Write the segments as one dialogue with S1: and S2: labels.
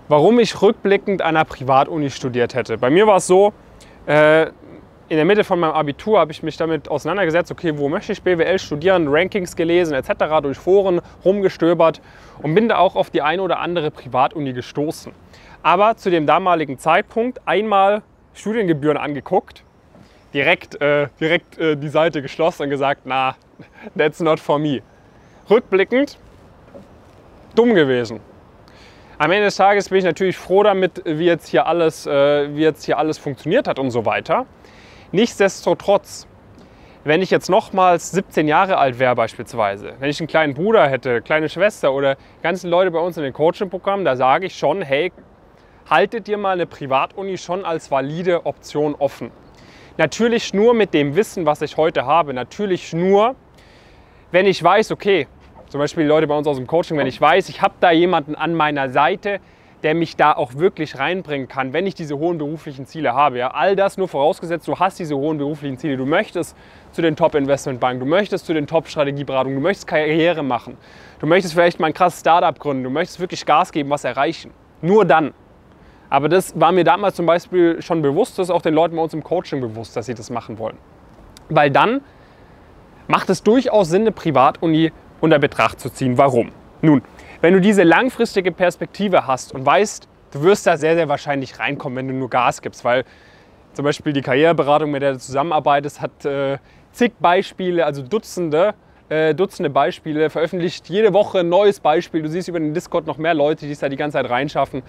S1: warum ich rückblickend an einer Privatuni studiert hätte. Bei mir war es so, in der Mitte von meinem Abitur habe ich mich damit auseinandergesetzt, okay, wo möchte ich BWL studieren, Rankings gelesen etc., durch Foren rumgestöbert und bin da auch auf die eine oder andere Privatuni gestoßen. Aber zu dem damaligen Zeitpunkt einmal Studiengebühren angeguckt, direkt die Seite geschlossen und gesagt, na, that's not for me. Rückblickend, dumm gewesen. Am Ende des Tages bin ich natürlich froh damit, wie jetzt hier alles funktioniert hat und so weiter. Nichtsdestotrotz, wenn ich jetzt nochmals 17 Jahre alt wäre beispielsweise, wenn ich einen kleinen Bruder hätte, kleine Schwester oder die ganzen Leute bei uns in den Coaching-Programmen, da sage ich schon, hey, haltet dir mal eine Privatuni schon als valide Option offen. Natürlich nur mit dem Wissen, was ich heute habe. Natürlich nur, wenn ich weiß, okay, zum Beispiel die Leute bei uns aus dem Coaching, wenn ich weiß, ich habe da jemanden an meiner Seite, der mich da auch wirklich reinbringen kann, wenn ich diese hohen beruflichen Ziele habe. Ja, all das nur vorausgesetzt, du hast diese hohen beruflichen Ziele. Du möchtest zu den Top-Investmentbanken, du möchtest zu den Top-Strategieberatungen, du möchtest Karriere machen, du möchtest vielleicht mal ein krasses Startup gründen, du möchtest wirklich Gas geben, was erreichen. Nur dann. Aber das war mir damals zum Beispiel schon bewusst, das ist auch den Leuten bei uns im Coaching bewusst, dass sie das machen wollen. Weil dann macht es durchaus Sinn, eine Privatuni unter Betracht zu ziehen. Warum? Nun, wenn du diese langfristige Perspektive hast und weißt, du wirst da sehr, sehr wahrscheinlich reinkommen, wenn du nur Gas gibst, weil zum Beispiel die Karriereberatung, mit der du zusammenarbeitest, hat zig Beispiele, also Dutzende Beispiele, veröffentlicht jede Woche ein neues Beispiel. Du siehst über den Discord noch mehr Leute, die es da die ganze Zeit reinschaffen.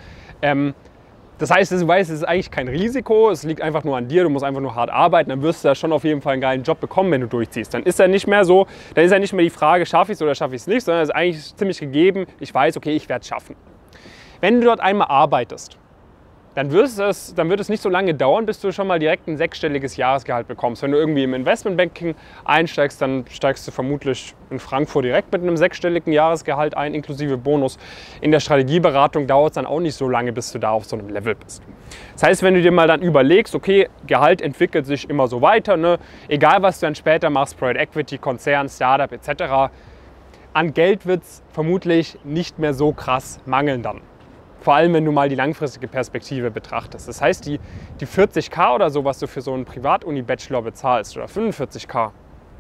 S1: Das heißt, du weißt, es ist eigentlich kein Risiko, es liegt einfach nur an dir, du musst einfach nur hart arbeiten, dann wirst du da schon auf jeden Fall einen geilen Job bekommen, wenn du durchziehst. Dann ist ja nicht mehr so, dann ist ja nicht mehr die Frage, schaffe ich es oder schaffe ich es nicht, sondern es ist eigentlich ziemlich gegeben, ich weiß, okay, ich werde es schaffen. Wenn du dort einmal arbeitest, dann wird es nicht so lange dauern, bis du schon mal direkt ein sechsstelliges Jahresgehalt bekommst. Wenn du irgendwie im Investmentbanking einsteigst, dann steigst du vermutlich in Frankfurt direkt mit einem sechsstelligen Jahresgehalt ein, inklusive Bonus. In der Strategieberatung dauert es dann auch nicht so lange, bis du da auf so einem Level bist. Das heißt, wenn du dir mal dann überlegst, okay, Gehalt entwickelt sich immer so weiter, ne? Egal was du dann später machst, Private Equity, Konzern, Startup etc., an Geld wird es vermutlich nicht mehr so krass mangeln dann. Vor allem, wenn du mal die langfristige Perspektive betrachtest. Das heißt, die 40.000 oder so, was du für so einen Privatuni-Bachelor bezahlst, oder 45.000,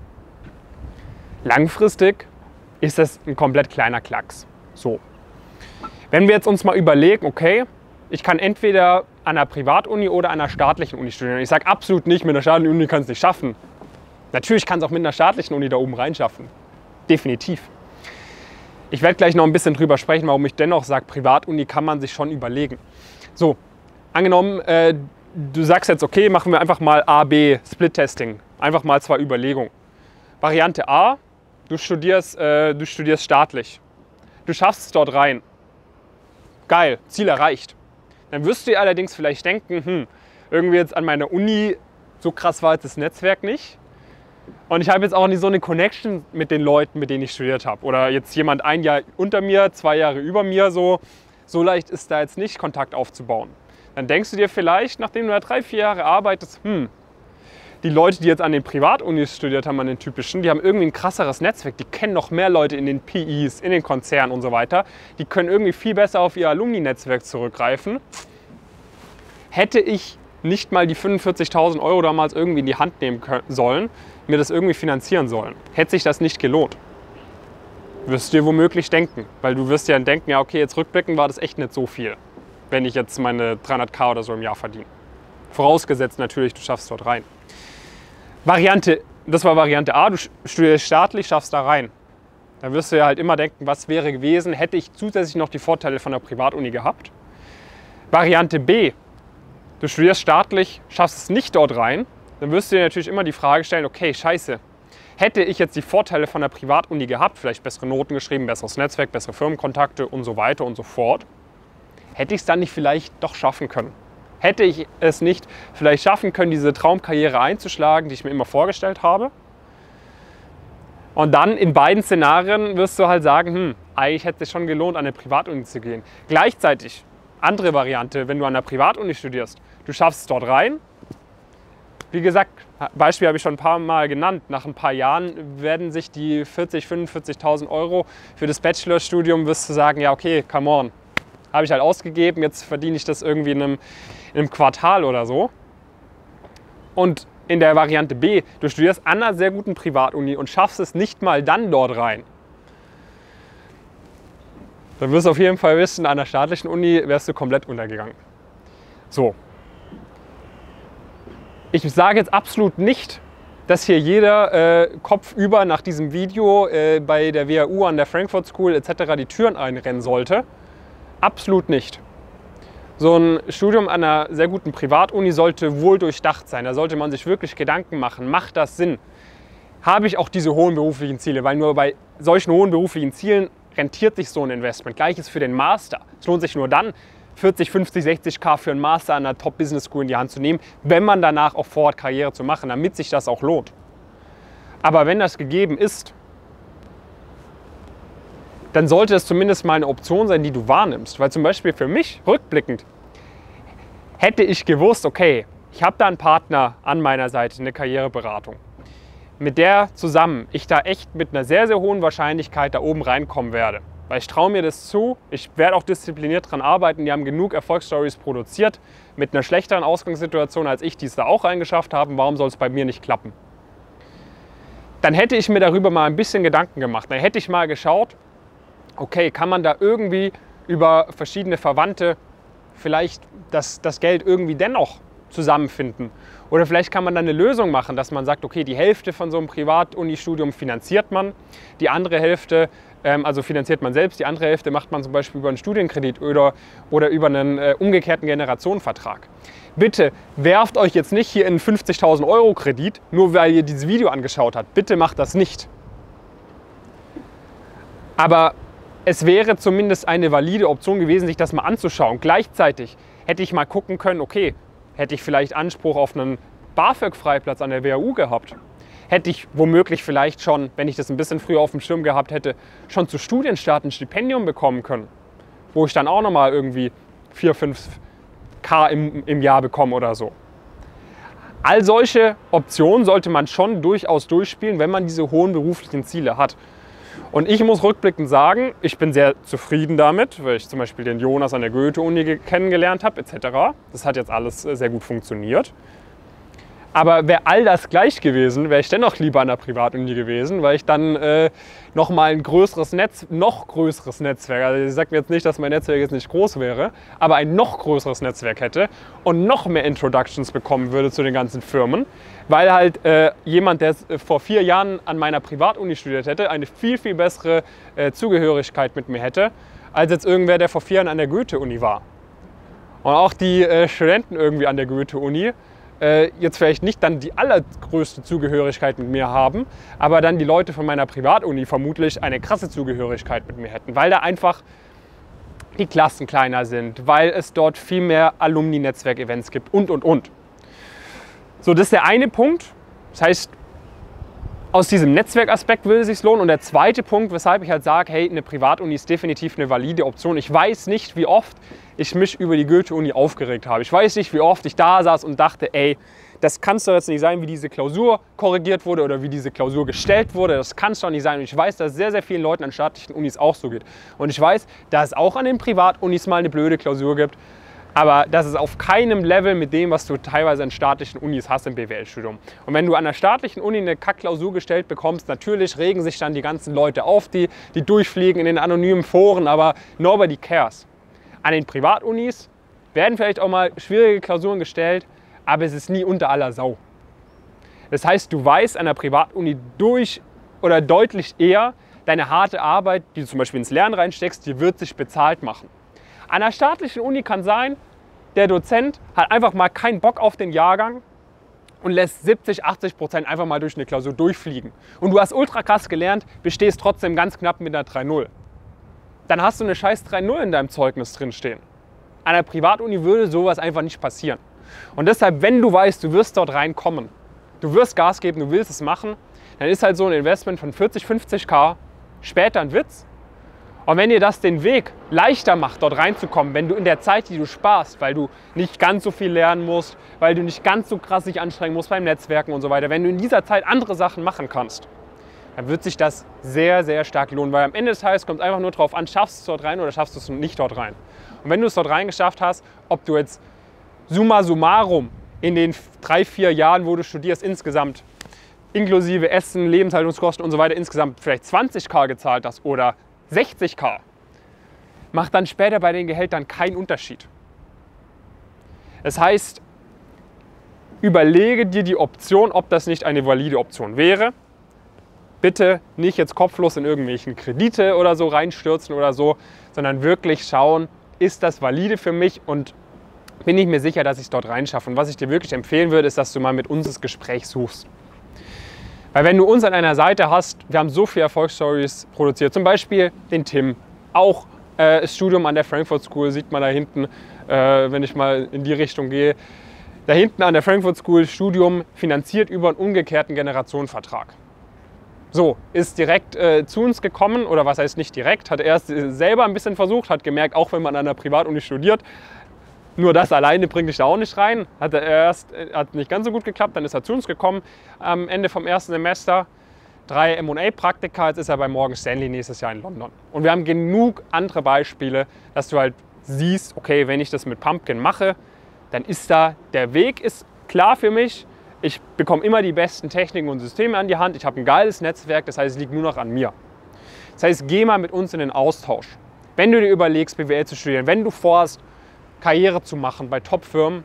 S1: langfristig ist das ein komplett kleiner Klacks. So. Wenn wir jetzt uns mal überlegen, okay, ich kann entweder an einer Privatuni oder an einer staatlichen Uni studieren. Ich sage absolut nicht, mit einer staatlichen Uni kannst du es nicht schaffen. Natürlich kann es auch mit einer staatlichen Uni da oben reinschaffen. Definitiv. Ich werde gleich noch ein bisschen drüber sprechen, warum ich dennoch sage, Privatuni kann man sich schon überlegen. So, angenommen, du sagst jetzt, okay, machen wir einfach mal A, B, Split-Testing. Einfach mal zwei Überlegungen. Variante A, du studierst staatlich. Du schaffst es dort rein. Geil, Ziel erreicht. Dann wirst du dir allerdings vielleicht denken, irgendwie jetzt an meiner Uni, so krass war jetzt das Netzwerk nicht. Und ich habe jetzt auch nicht so eine Connection mit den Leuten, mit denen ich studiert habe. Oder jetzt jemand ein Jahr unter mir, 2 Jahre über mir, so leicht ist da jetzt nicht, Kontakt aufzubauen. Dann denkst du dir vielleicht, nachdem du da 3, 4 Jahre arbeitest, die Leute, die jetzt an den Privatunis studiert haben, an den typischen, die haben irgendwie ein krasseres Netzwerk, die kennen noch mehr Leute in den PIs, in den Konzernen und so weiter. Die können irgendwie viel besser auf ihr Alumni-Netzwerk zurückgreifen. Hätte ich nicht mal die 45.000 € damals irgendwie in die Hand nehmen sollen, mir das irgendwie finanzieren sollen, hätte sich das nicht gelohnt. Wirst du dir womöglich denken, weil du wirst ja denken, ja okay, jetzt rückblickend war das echt nicht so viel, wenn ich jetzt meine 300.000 oder so im Jahr verdiene. Vorausgesetzt natürlich, du schaffst dort rein. Das war Variante A, du studierst staatlich, schaffst da rein. Dann wirst du ja halt immer denken, was wäre gewesen, hätte ich zusätzlich noch die Vorteile von der Privatuni gehabt. Variante B, du studierst staatlich, schaffst es nicht dort rein, dann wirst du dir natürlich immer die Frage stellen, okay, scheiße, hätte ich jetzt die Vorteile von der Privatuni gehabt, vielleicht bessere Noten geschrieben, besseres Netzwerk, bessere Firmenkontakte und so weiter und so fort, hätte ich es dann nicht vielleicht doch schaffen können? Hätte ich es nicht vielleicht schaffen können, diese Traumkarriere einzuschlagen, die ich mir immer vorgestellt habe? Und dann in beiden Szenarien wirst du halt sagen, eigentlich hätte es schon gelohnt, an eine Privatuni zu gehen. Gleichzeitig, andere Variante, wenn du an einer Privatuni studierst, du schaffst es dort rein. Wie gesagt, Beispiel habe ich schon ein paar Mal genannt. Nach ein paar Jahren werden sich die 40.000, 45.000 € für das Bachelorstudium, wirst du sagen, ja okay, come on, Habe ich halt ausgegeben, jetzt verdiene ich das irgendwie in einem Quartal oder so. Und in der Variante B, du studierst an einer sehr guten Privatuni und schaffst es nicht mal dann dort rein. Dann wirst du auf jeden Fall wissen, an einer staatlichen Uni wärst du komplett untergegangen. So. Ich sage jetzt absolut nicht, dass hier jeder kopfüber nach diesem Video bei der WHU an der Frankfurt School etc. die Türen einrennen sollte. Absolut nicht. So ein Studium an einer sehr guten Privatuni sollte wohl durchdacht sein. Da sollte man sich wirklich Gedanken machen. Macht das Sinn? Habe ich auch diese hohen beruflichen Ziele? Weil nur bei solchen hohen beruflichen Zielen rentiert sich so ein Investment. Gleiches für den Master. Es lohnt sich nur dann, 40, 50, 60.000 für einen Master an einer Top-Business-School in die Hand zu nehmen, wenn man danach auch vorhat, Karriere zu machen, damit sich das auch lohnt. Aber wenn das gegeben ist, dann sollte es zumindest mal eine Option sein, die du wahrnimmst. Weil zum Beispiel für mich, rückblickend, hätte ich gewusst, okay, ich habe da einen Partner an meiner Seite, eine Karriereberatung, mit der zusammen ich da echt mit einer sehr, sehr hohen Wahrscheinlichkeit da oben reinkommen werde. Weil ich traue mir das zu, ich werde auch diszipliniert daran arbeiten, die haben genug Erfolgsstories produziert, mit einer schlechteren Ausgangssituation als ich, die es da auch reingeschafft haben, warum soll es bei mir nicht klappen? Dann hätte ich mir darüber mal ein bisschen Gedanken gemacht. Dann hätte ich mal geschaut, okay, kann man da irgendwie über verschiedene Verwandte vielleicht das Geld irgendwie dennoch zusammenfinden? Oder vielleicht kann man dann eine Lösung machen, dass man sagt, okay, die Hälfte von so einem Privat-Uni-Studium finanziert man, die andere Hälfte, also finanziert man selbst, die andere Hälfte macht man zum Beispiel über einen Studienkredit oder über einen umgekehrten Generationenvertrag. Bitte werft euch jetzt nicht hier in einen 50.000 Euro Kredit, nur weil ihr dieses Video angeschaut habt. Bitte macht das nicht. Aber es wäre zumindest eine valide Option gewesen, sich das mal anzuschauen. Gleichzeitig hätte ich mal gucken können, okay, hätte ich vielleicht Anspruch auf einen BAföG-Freiplatz an der WHU gehabt? Hätte ich womöglich vielleicht schon, wenn ich das ein bisschen früher auf dem Schirm gehabt hätte, schon zu Studienstart ein Stipendium bekommen können, wo ich dann auch nochmal irgendwie 4.000, 5.000 im Jahr bekomme oder so. All solche Optionen sollte man schon durchaus durchspielen, wenn man diese hohen beruflichen Ziele hat. Und ich muss rückblickend sagen, ich bin sehr zufrieden damit, weil ich zum Beispiel den Jonas an der Goethe-Uni kennengelernt habe etc. Das hat jetzt alles sehr gut funktioniert. Aber wäre all das gleich gewesen, wäre ich dennoch lieber an der Privatuni gewesen, weil ich dann nochmal ein noch größeres Netzwerk, also ich sage mir jetzt nicht, dass mein Netzwerk jetzt nicht groß wäre, aber ein noch größeres Netzwerk hätte und noch mehr Introductions bekommen würde zu den ganzen Firmen, weil halt jemand, der vor 4 Jahren an meiner Privatuni studiert hätte, eine viel, viel bessere Zugehörigkeit mit mir hätte, als jetzt irgendwer, der vor 4 Jahren an der Goethe-Uni war. Und auch die Studenten irgendwie an der Goethe-Uni jetzt vielleicht nicht dann die allergrößte Zugehörigkeit mit mir haben, aber dann die Leute von meiner Privatuni vermutlich eine krasse Zugehörigkeit mit mir hätten, weil da einfach die Klassen kleiner sind, weil es dort viel mehr Alumni-Netzwerk-Events gibt und. So, das ist der eine Punkt. Das heißt, aus diesem Netzwerkaspekt würde es sich lohnen. Und der zweite Punkt, weshalb ich halt sage, hey, eine Privatuni ist definitiv eine valide Option. Ich weiß nicht, wie oft ich mich über die Goethe-Uni aufgeregt habe. Ich weiß nicht, wie oft ich da saß und dachte, ey, das kann es doch jetzt nicht sein, wie diese Klausur korrigiert wurde oder wie diese Klausur gestellt wurde. Das kann es doch nicht sein. Und ich weiß, dass es sehr, sehr vielen Leuten an staatlichen Unis auch so geht. Und ich weiß, dass es auch an den Privatunis mal eine blöde Klausur gibt. Aber das ist auf keinem Level mit dem, was du teilweise an staatlichen Unis hast im BWL-Studium. Und wenn du an der staatlichen Uni eine Kack-Klausur gestellt bekommst, natürlich regen sich dann die ganzen Leute auf, die durchfliegen in den anonymen Foren, aber nobody cares. An den Privatunis werden vielleicht auch mal schwierige Klausuren gestellt, aber es ist nie unter aller Sau. Das heißt, du weißt an der Privatuni deutlich eher, deine harte Arbeit, die du zum Beispiel ins Lernen reinsteckst, die wird sich bezahlt machen. An der staatlichen Uni kann sein, der Dozent hat einfach mal keinen Bock auf den Jahrgang und lässt 70-80% einfach mal durch eine Klausur durchfliegen. Und du hast ultra krass gelernt, bestehst trotzdem ganz knapp mit einer 3.0. Dann hast du eine scheiß 3.0 in deinem Zeugnis drinstehen. An der Privatuni würde sowas einfach nicht passieren. Und deshalb, wenn du weißt, du wirst dort reinkommen, du wirst Gas geben, du willst es machen, dann ist halt so ein Investment von 40, 50.000 später ein Witz. Und wenn dir das den Weg leichter macht, dort reinzukommen, wenn du in der Zeit, die du sparst, weil du nicht ganz so viel lernen musst, weil du nicht ganz so krass dich anstrengen musst beim Netzwerken und so weiter, wenn du in dieser Zeit andere Sachen machen kannst, dann wird sich das sehr, sehr stark lohnen. Weil am Ende des Tages kommt es einfach nur darauf an, schaffst du es dort rein oder schaffst du es nicht dort rein. Und wenn du es dort reingeschafft hast, ob du jetzt summa summarum in den 3-4 Jahren, wo du studierst, insgesamt inklusive Essen, Lebenshaltungskosten und so weiter, insgesamt vielleicht 20.000 gezahlt hast oder 60.000, macht dann später bei den Gehältern keinen Unterschied. Das heißt, überlege dir die Option, ob das nicht eine valide Option wäre. Bitte nicht jetzt kopflos in irgendwelchen Kredite oder so reinstürzen oder so, sondern wirklich schauen, ist das valide für mich und bin ich mir sicher, dass ich es dort reinschaffe. Und was ich dir wirklich empfehlen würde, ist, dass du mal mit uns das Gespräch suchst. Weil wenn du uns an einer Seite hast, wir haben so viele Erfolgsstories produziert, zum Beispiel den Tim, auch das Studium an der Frankfurt School, sieht man da hinten, wenn ich mal in die Richtung gehe, da hinten an der Frankfurt School Studium finanziert über einen umgekehrten Generationenvertrag. So, ist direkt zu uns gekommen, oder was heißt nicht direkt, hat erst selber ein bisschen versucht, hat gemerkt, auch wenn man an einer Privatuni studiert, nur das alleine bringt dich da auch nicht rein. Hat nicht ganz so gut geklappt, dann ist er zu uns gekommen am Ende vom ersten Semester. 3 M&A-Praktika, jetzt ist er bei Morgan Stanley nächstes Jahr in London. Und wir haben genug andere Beispiele, dass du halt siehst, okay, wenn ich das mit Pumpkin mache, dann ist da, der Weg ist klar für mich. Ich bekomme immer die besten Techniken und Systeme an die Hand. Ich habe ein geiles Netzwerk, das heißt, es liegt nur noch an mir. Das heißt, geh mal mit uns in den Austausch. Wenn du dir überlegst, BWL zu studieren, wenn du vorhast, Karriere zu machen bei Top-Firmen,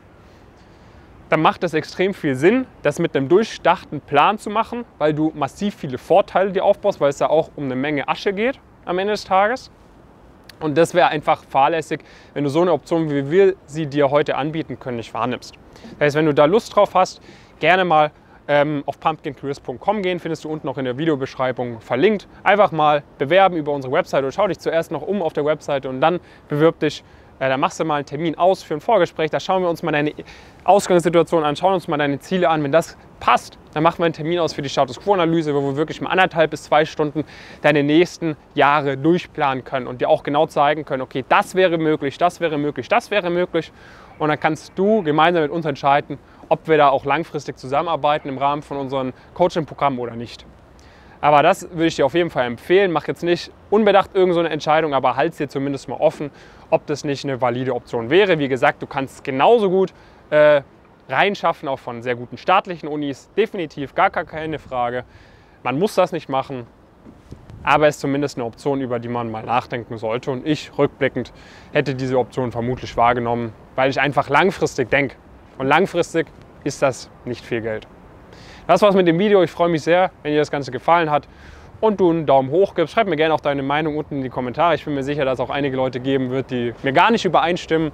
S1: dann macht es extrem viel Sinn, das mit einem durchdachten Plan zu machen, weil du massiv viele Vorteile dir aufbaust, weil es da auch um eine Menge Asche geht am Ende des Tages. Und das wäre einfach fahrlässig, wenn du so eine Option, wie wir sie dir heute anbieten können, nicht wahrnimmst. Das heißt, wenn du da Lust drauf hast, gerne mal auf pumpkincareers.com gehen, findest du unten noch in der Videobeschreibung verlinkt. Einfach mal bewerben über unsere Website oder schau dich zuerst noch um auf der Webseite und dann bewirb dich. Da machst du mal einen Termin aus für ein Vorgespräch, da schauen wir uns mal deine Ausgangssituation an, schauen uns mal deine Ziele an. Wenn das passt, dann machen wir einen Termin aus für die Status Quo-Analyse, wo wir wirklich mal 1,5 bis 2 Stunden deine nächsten Jahre durchplanen können und dir auch genau zeigen können, okay, das wäre möglich, das wäre möglich, das wäre möglich. Und dann kannst du gemeinsam mit uns entscheiden, ob wir da auch langfristig zusammenarbeiten im Rahmen von unseren Coaching-Programmen oder nicht. Aber das würde ich dir auf jeden Fall empfehlen. Mach jetzt nicht unbedacht irgend so eine Entscheidung, aber halt dir zumindest mal offen, ob das nicht eine valide Option wäre. Wie gesagt, du kannst es genauso gut reinschaffen, auch von sehr guten staatlichen Unis. Definitiv, gar keine Frage. Man muss das nicht machen, aber es ist zumindest eine Option, über die man mal nachdenken sollte. Und ich, rückblickend, hätte diese Option vermutlich wahrgenommen, weil ich einfach langfristig denke. Und langfristig ist das nicht viel Geld. Das war's mit dem Video. Ich freue mich sehr, wenn dir das Ganze gefallen hat und du einen Daumen hoch gibst. Schreib mir gerne auch deine Meinung unten in die Kommentare. Ich bin mir sicher, dass es auch einige Leute geben wird, die mir gar nicht übereinstimmen.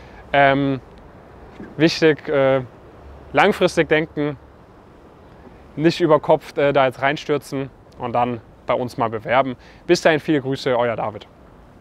S1: Wichtig, langfristig denken, nicht über Kopf da jetzt reinstürzen und dann bei uns mal bewerben. Bis dahin, viele Grüße, euer David.